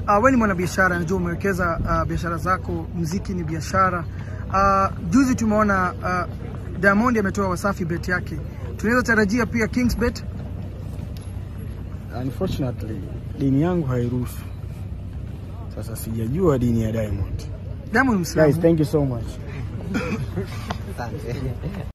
wewe ni mwanabiashara, najua umewekeza biashara zako, muziki ni biashara. Juzi tumeona Diamond ametoa Wasafi Bet yake. Tunaweza tarajia pia Kingsbet? Unfortunately, dini yangu hairuhusu. Sasa sijajua dini ya Diamond. Diamond Muislamu. Guys, thank you so much.